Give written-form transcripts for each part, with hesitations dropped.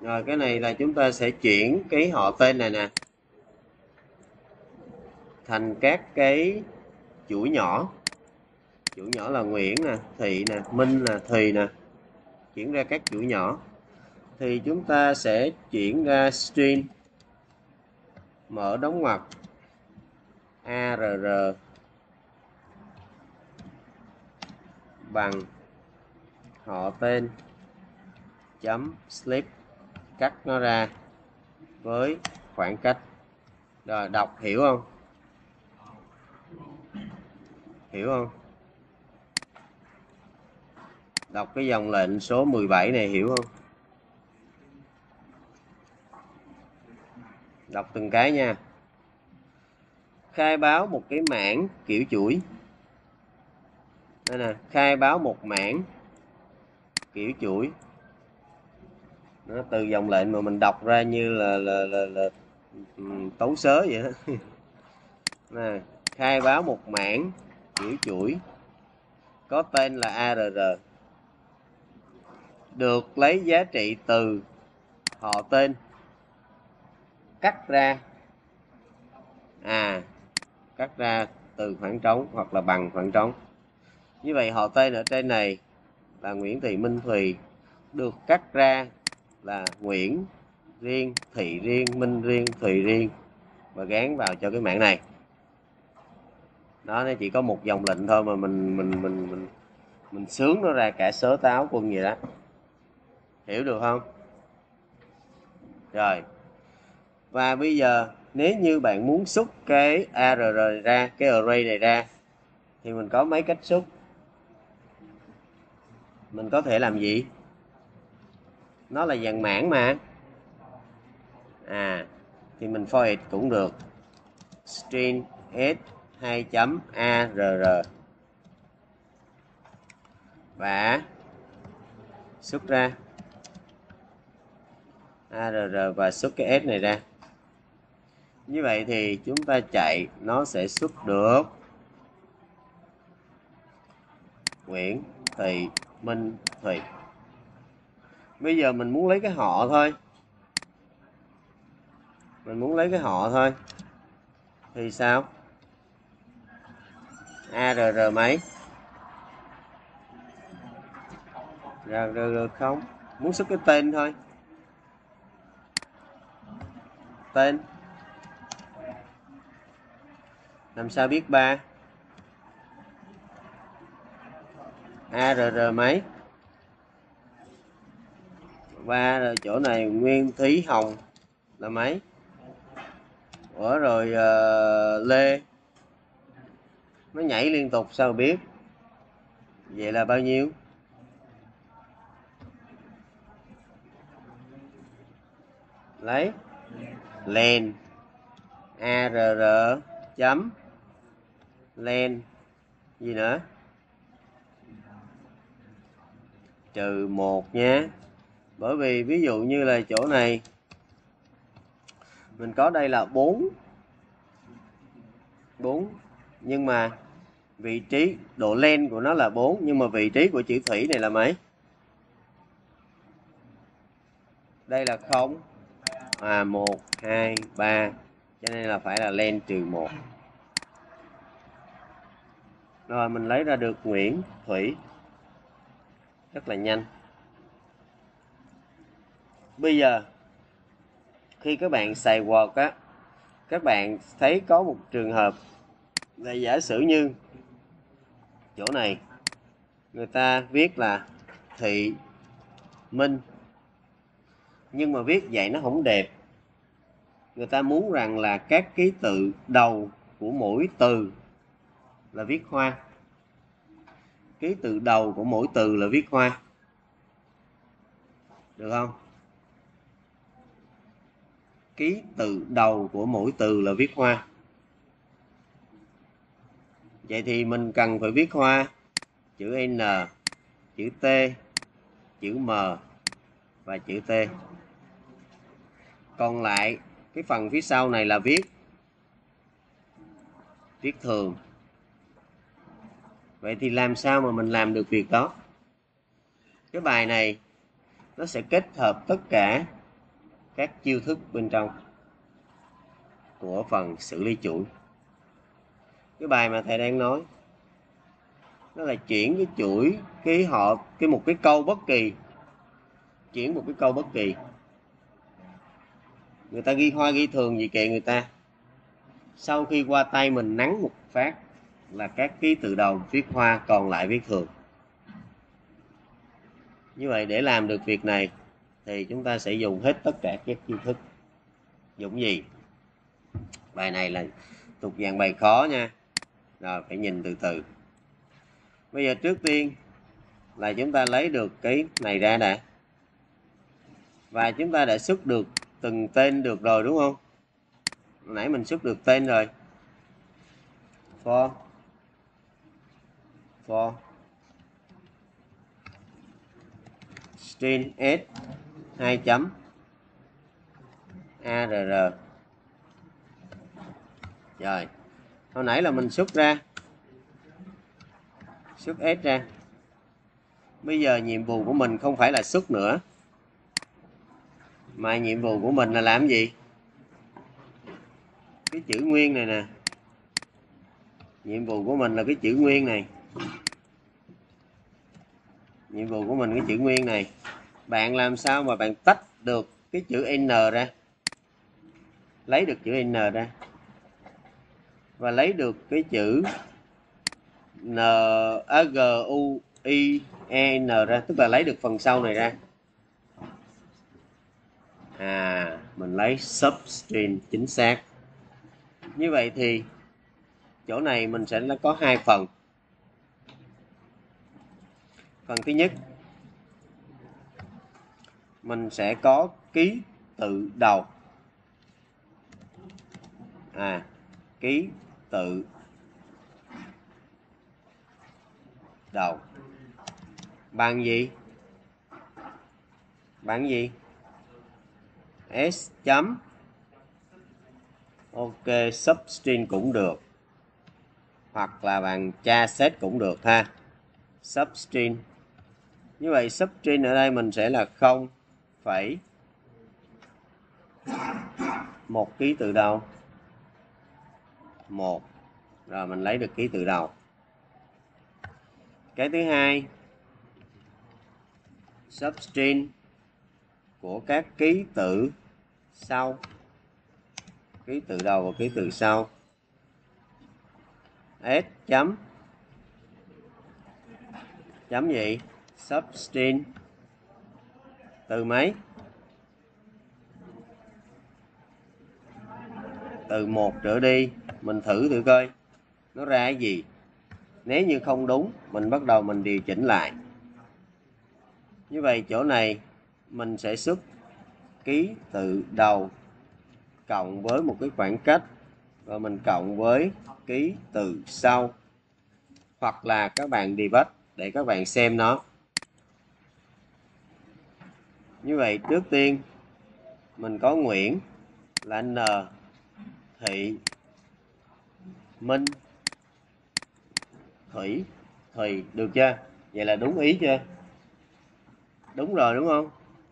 Rồi cái này là chúng ta sẽ chuyển cái họ tên này nè thành các cái chuỗi nhỏ. Chuỗi nhỏ là Nguyễn nè, Thị nè, Minh nè, Thùy nè. Chuyển ra các chuỗi nhỏ. Thì chúng ta sẽ chuyển ra string mở đóng ngoặc ARR bằng họ tên chấm slip, cắt nó ra với khoảng cách. Rồi đọc hiểu không? Hiểu không? Đọc cái dòng lệnh số 17 này hiểu không? Đọc từng cái nha. Khai báo một cái mảng kiểu chuỗi. Đây nè, khai báo một mảng kiểu chuỗi. Nó từ dòng lệnh mà mình đọc ra như là tấu sớ vậy đó. Nè, khai báo một mảng kiểu chuỗi có tên là ARR, được lấy giá trị từ họ tên cắt ra cắt ra từ khoảng trống hoặc là bằng khoảng trống. Như vậy họ tên ở trên này là Nguyễn Thị Minh Thùy, được cắt ra là Nguyễn riêng, Thị riêng, Minh riêng, Thùy riêng và gán vào cho cái mảng này. Đó, nó chỉ có một dòng lệnh thôi mà mình sướng nó ra cả sớ táo quân vậy đó. Hiểu được không? Rồi. Và bây giờ nếu như bạn muốn xuất cái ARR này ra, cái array này ra, thì mình có mấy cách xuất. Mình có thể làm gì? Nó là dàn mảng mà. Thì mình for it cũng được. String s 2.arr và xuất ra ARR và xuất cái S này ra. Như vậy thì chúng ta chạy nó sẽ xuất được Nguyễn, Thị, Minh, Thùy. Bây giờ mình muốn lấy cái họ thôi. Mình muốn lấy cái họ thôi. Thì sao? ARR mấy? Rồi không. Muốn xuất cái tên thôi. Tên. Làm sao biết 3? ARR mấy? 3 rồi chỗ này Nguyên Thúy Hồng là mấy? Ủa rồi Lê. Nó nhảy liên tục sao biết? Vậy là bao nhiêu? Lấy len ARR chấm len gì nữa? Trừ 1 nhé. Bởi vì ví dụ như là chỗ này mình có đây là 4 nhưng mà vị trí độ len của nó là 4 nhưng mà vị trí của chữ thủy này là mấy? Đây là 0. 1, 2, 3. Cho nên là phải là len trừ 1. Rồi mình lấy ra được Nguyễn, Thủy. Rất là nhanh. Bây giờ khi các bạn xài Word á, các bạn thấy có một trường hợp là giả sử như chỗ này người ta viết là Thị, Minh, nhưng mà viết vậy nó không đẹp. Người ta muốn rằng là các ký tự đầu của mỗi từ là viết hoa. Ký tự đầu của mỗi từ là viết hoa. Được không? Ký tự đầu của mỗi từ là viết hoa. Vậy thì mình cần phải viết hoa chữ N, chữ T, chữ M và chữ T. Còn lại cái phần phía sau này là viết thường. Vậy thì làm sao mà mình làm được việc đó? Cái bài này nó sẽ kết hợp tất cả các chiêu thức bên trong của phần xử lý chuỗi. Cái bài mà thầy đang nói nó là chuyển cái chuỗi một cái câu bất kỳ, chuyển một cái câu bất kỳ. Người ta ghi hoa ghi thường gì kệ người ta, sau khi qua tay mình nắn một phát là các ký tự đầu viết hoa, còn lại viết thường. Như vậy để làm được việc này thì chúng ta sẽ dùng hết tất cả các chiêu thức. Dùng gì? Bài này là thuộc dạng bài khó nha, rồi phải nhìn từ từ. Bây giờ trước tiên là chúng ta lấy được cái này ra đã, và chúng ta đã xuất được từng tên được rồi đúng không? Hồi nãy mình xuất được tên rồi. For string s 2 chấm arr. Rồi, hồi nãy là mình xuất s ra. Bây giờ nhiệm vụ của mình không phải là xuất nữa, mà nhiệm vụ của mình là làm gì? Cái chữ nguyên này nè. Nhiệm vụ của mình là cái chữ nguyên này. Nhiệm vụ của mình cái chữ nguyên này. Bạn làm sao mà bạn tách được cái chữ N ra? Lấy được chữ N ra. Và lấy được cái chữ G U I E N ra, tức là lấy được phần sau này ra. Mình lấy substring chính xác. Như vậy thì chỗ này mình sẽ có hai phần. Phần thứ nhất, mình sẽ có ký tự đầu. Ký tự đầu bằng gì? Bằng gì? S chấm. Ok, substring cũng được, hoặc là bằng tra set cũng được ha. Substring. Như vậy substring ở đây mình sẽ là 0,1 ký tự đầu. 1. Rồi mình lấy được ký tự đầu. Cái thứ hai, substring của các ký tự sau. Ký tự đầu và ký tự sau. S chấm. Chấm gì? Substring từ mấy? Từ 1 trở đi. Mình thử coi nó ra cái gì. Nếu như không đúng, mình bắt đầu mình điều chỉnh lại. Như vậy chỗ này mình sẽ xuất ký tự đầu cộng với một cái khoảng cách, và mình cộng với ký tự sau, hoặc là các bạn debug để các bạn xem nó. Như vậy trước tiên mình có Nguyễn là N, Thị, Minh, Thủy, Thùy, được chưa? Vậy là đúng ý chưa? Đúng rồi đúng không?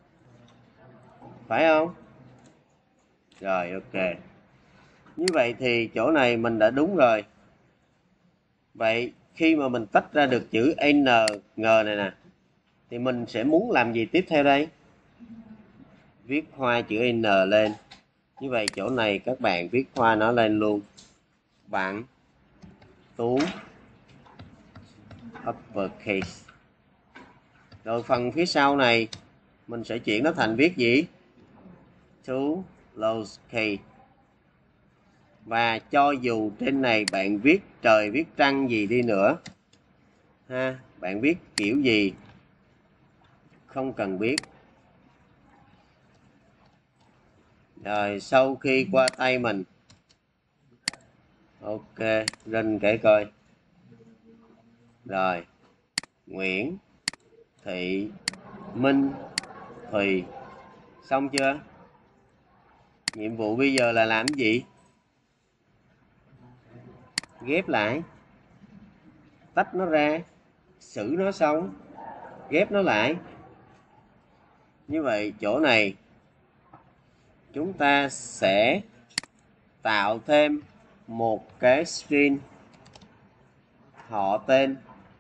Phải không? Rồi ok. Như vậy thì chỗ này mình đã đúng rồi. Vậy khi mà mình tách ra được chữ N, G này nè, thì mình sẽ muốn làm gì tiếp theo đây? Viết hoa chữ N lên. Như vậy chỗ này các bạn viết hoa nó lên luôn. Bạn Tú uppercase. Rồi phần phía sau này mình sẽ chuyển nó thành viết gì? Tú lowercase. Và cho dù trên này bạn viết trời viết trăng gì đi nữa ha, bạn viết kiểu gì không cần biết. Rồi sau khi qua tay mình, ok, rinh kể coi. Rồi Nguyễn, Thị, Minh, Thùy, xong chưa? Nhiệm vụ bây giờ là làm gì? Ghép lại, tách nó ra, xử nó xong, ghép nó lại. Như vậy chỗ này chúng ta sẽ tạo thêm một cái string họ tên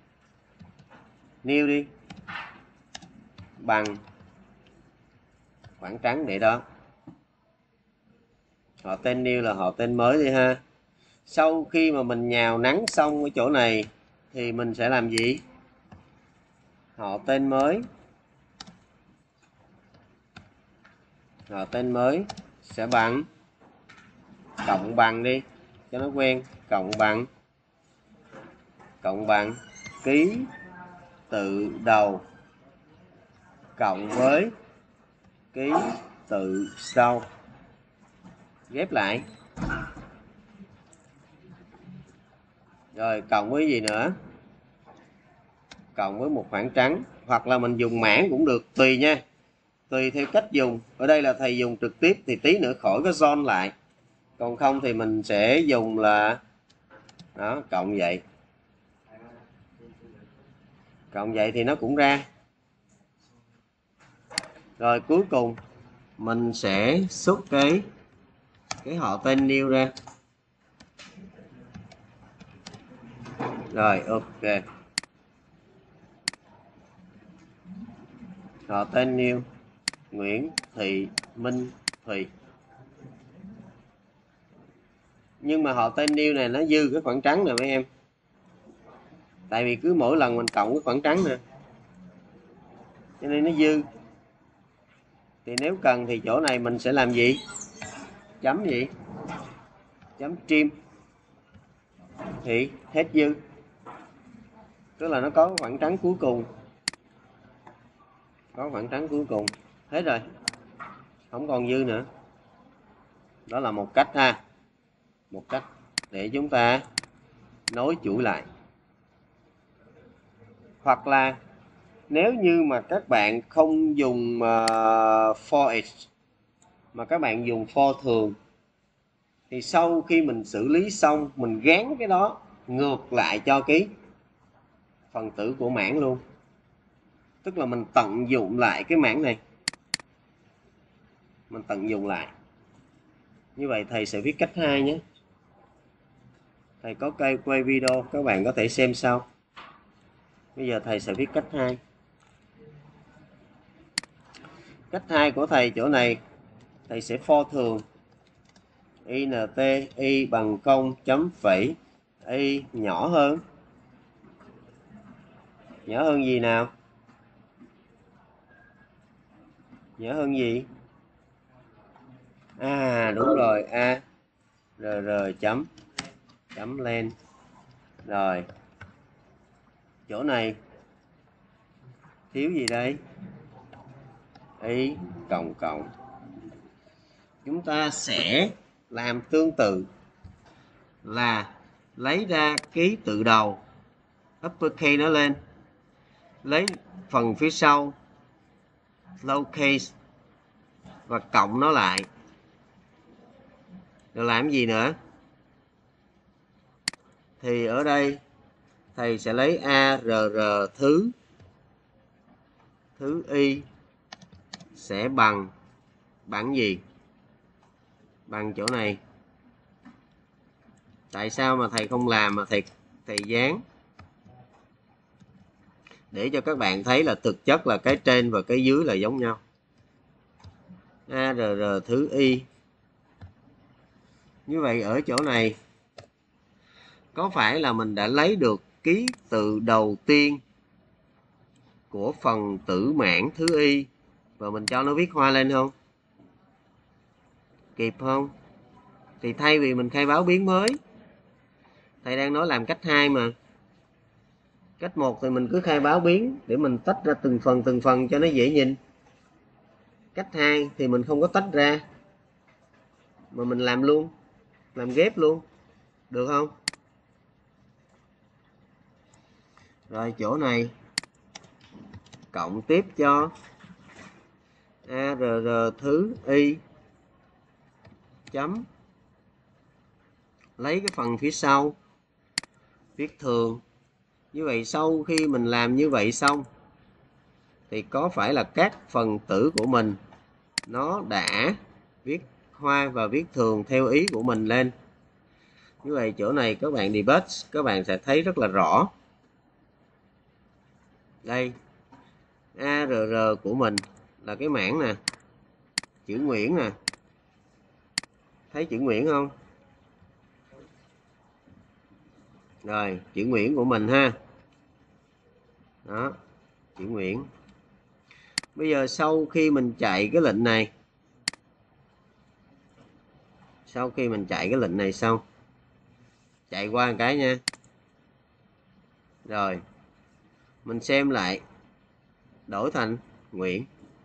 new đi, bằng khoảng trắng để đó. Họ tên new là họ tên mới đi ha. Sau khi mà mình nhào nắn xong ở chỗ này thì mình sẽ làm gì? Họ tên mới. Họ tên mới sẽ bằng cộng bằng đi cho nó quen, cộng bằng ký tự đầu cộng với ký tự sau, ghép lại. Rồi cộng với gì nữa? Cộng với một khoảng trắng, hoặc là mình dùng mảng cũng được, tùy nha, tùy theo cách dùng. Ở đây là thầy dùng trực tiếp thì tí nữa khỏi có zone lại, còn không thì mình sẽ dùng là đó, cộng vậy. Cộng vậy thì nó cũng ra. Rồi cuối cùng mình sẽ xuất cái họ tên new ra. Rồi ok. Họ tên new Nguyễn Thị Minh Thùy. Nhưng mà họ tên new này nó dư cái khoảng trắng nè mấy em. Tại vì cứ mỗi lần mình cộng cái khoảng trắng nè, cho nên nó dư. Thì nếu cần thì chỗ này mình sẽ làm gì? Chấm gì? Chấm trim. Thì hết dư. Tức là nó có khoảng trắng cuối cùng. Có khoảng trắng cuối cùng. Hết rồi. Không còn dư nữa. Đó là một cách ha. Một cách để chúng ta nối chuỗi lại. Hoặc là nếu như mà các bạn không dùng for each mà các bạn dùng for thường thì sau khi mình xử lý xong mình gán cái đó ngược lại cho cái phần tử của mảng luôn. Tức là mình tận dụng lại cái mảng này. Mình tận dụng lại. Như vậy thầy sẽ viết cách 2 nhé. Thầy có cây quay video, các bạn có thể xem sau. Bây giờ thầy sẽ viết cách 2. Cách 2 của thầy chỗ này, thầy sẽ for thường. int y bằng không chấm phẩy y nhỏ hơn. Nhỏ hơn gì nào? Nhỏ hơn gì? À đúng rồi, a rr chấm chấm lên. Rồi chỗ này thiếu gì đây? Y cộng cộng. Chúng ta sẽ làm tương tự là lấy ra ký tự đầu uppercase nó lên, lấy phần phía sau lowercase và cộng nó lại. Rồi làm gì nữa? Thì ở đây thầy sẽ lấy arr thứ y sẽ bằng gì? Bằng chỗ này. Tại sao mà thầy không làm mà thầy dán để cho các bạn thấy là thực chất là cái trên và cái dưới là giống nhau. Arr thứ y. Như vậy ở chỗ này có phải là mình đã lấy được ký tự đầu tiên của phần tử mảng thứ y và mình cho nó viết hoa lên không? Kịp không? Thì thay vì mình khai báo biến mới, thầy đang nói làm cách 2 mà. Cách 1 thì mình cứ khai báo biến để mình tách ra từng phần cho nó dễ nhìn. Cách 2 thì mình không có tách ra mà mình làm luôn, làm ghép luôn. Được không? Rồi chỗ này cộng tiếp cho arr thứ y chấm lấy cái phần phía sau viết thường. Như vậy sau khi mình làm như vậy xong thì có phải là các phần tử của mình nó đã viết hoa và viết thường theo ý của mình lên. Như vậy chỗ này các bạn debug các bạn sẽ thấy rất là rõ. Đây ARR của mình là cái mảng nè, chữ Nguyễn nè, thấy chữ Nguyễn không? Rồi chữ Nguyễn của mình ha, đó chữ Nguyễn. Bây giờ sau khi mình chạy cái lệnh này, xong chạy qua một cái nha, rồi mình xem lại đổi thành Nguyễn,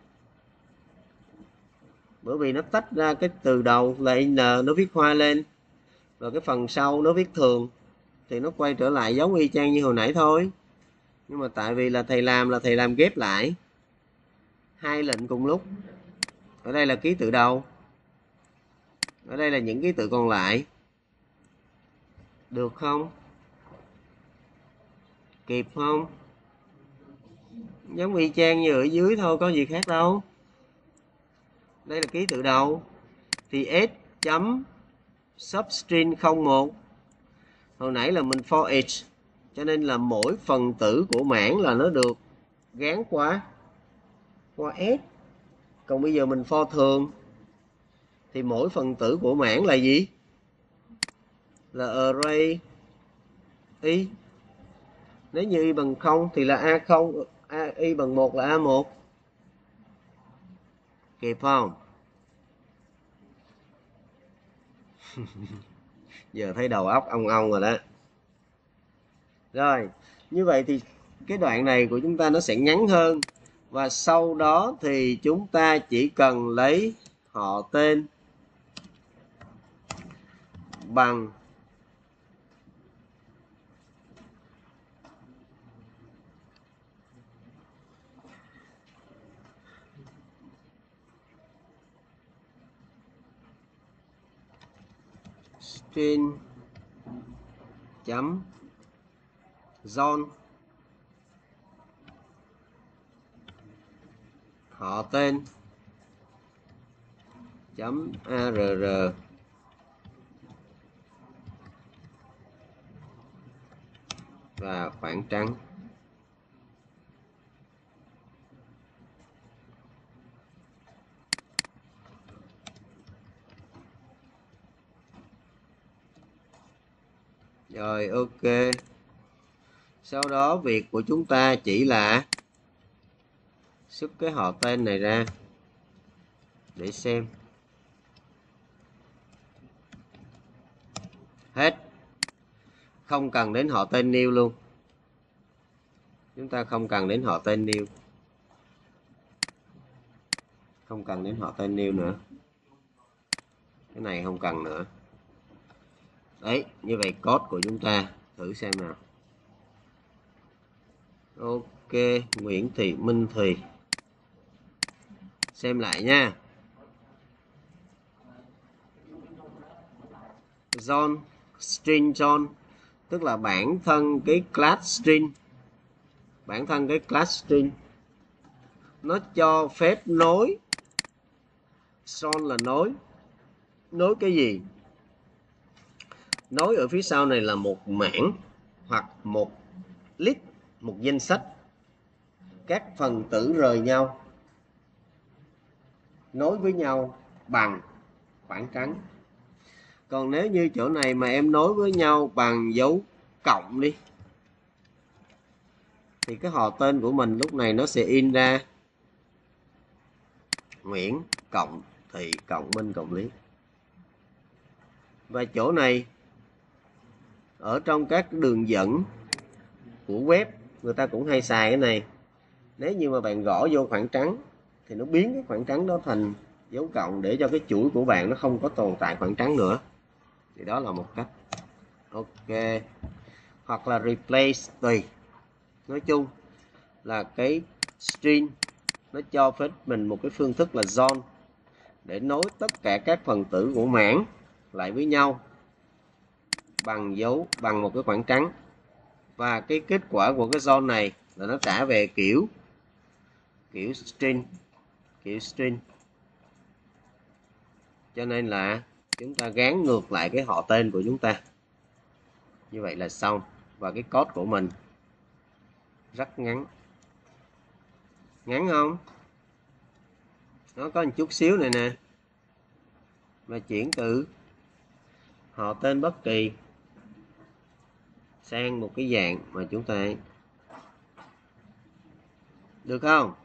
bởi vì nó tách ra cái từ đầu là N nó viết hoa lên, rồi cái phần sau nó viết thường, thì nó quay trở lại giống y chang như hồi nãy thôi. Nhưng mà tại vì là thầy làm ghép lại hai lệnh cùng lúc. Ở đây là ký tự đầu, ở đây là những ký tự còn lại. Được không? Kịp không? Giống y chang như ở dưới thôi, có gì khác đâu. Đây là ký tự đầu thì s chấm substring 01. Hồi nãy là mình for each, cho nên là mỗi phần tử của mảng là nó được gán qua s. Còn bây giờ mình for thường thì mỗi phần tử của mảng là gì? Là array y. Nếu như y bằng 0 thì là A0, y bằng 1 là A1. Kịp không? Giờ thấy đầu óc ong ong rồi đó. Rồi, như vậy thì cái đoạn này của chúng ta nó sẽ ngắn hơn. Và sau đó thì chúng ta chỉ cần lấy họ tên bằng string chấm zone họ tên chấm arr và khoảng trắng. Rồi ok. Sau đó việc của chúng ta chỉ là xuất cái họ tên này ra để xem. Hết. Không cần đến họ tên new luôn. Chúng ta không cần đến họ tên new. Không cần đến họ tên new nữa. Cái này không cần nữa. Đấy, như vậy code của chúng ta thử xem nào. Ok, Nguyễn Thị Minh Thùy. Xem lại nha. Zone, string zone, tức là bản thân cái class string. Bản thân cái class string nó cho phép nối. Zone là nối. Nối cái gì? Nối ở phía sau này là một mảng hoặc một list, một danh sách. Các phần tử rời nhau, nối với nhau bằng khoảng trắng. Còn nếu như chỗ này mà em nối với nhau bằng dấu cộng đi, thì cái họ tên của mình lúc này nó sẽ in ra Nguyễn cộng Thị cộng Minh cộng Lý. Và chỗ này ở trong các đường dẫn của web người ta cũng hay xài cái này. Nếu như mà bạn gõ vô khoảng trắng thì nó biến cái khoảng trắng đó thành dấu cộng để cho cái chuỗi của bạn nó không có tồn tại khoảng trắng nữa. Thì đó là một cách. Ok. Hoặc là replace tùy. Nói chung là cái string nó cho phép mình một cái phương thức là zone để nối tất cả các phần tử của mảng lại với nhau bằng một cái khoảng trắng. Và cái kết quả của cái zone này là nó trả về kiểu string. Cho nên là chúng ta gán ngược lại cái họ tên của chúng ta. Như vậy là xong. Và cái code của mình rất ngắn. Ngắn không? Nó có một chút xíu này nè. Và chuyển từ họ tên bất kỳ sang một cái dạng mà chúng ta được không?